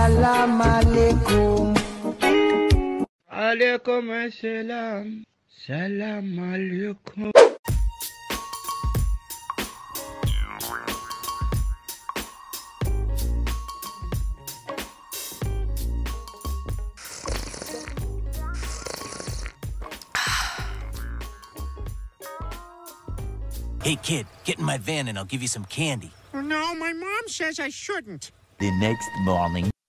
Salam alaikum. Alaikum assalam. Salam alaikum. Hey, kid, get in my van and I'll give you some candy. No, my mom says I shouldn't. The next morning.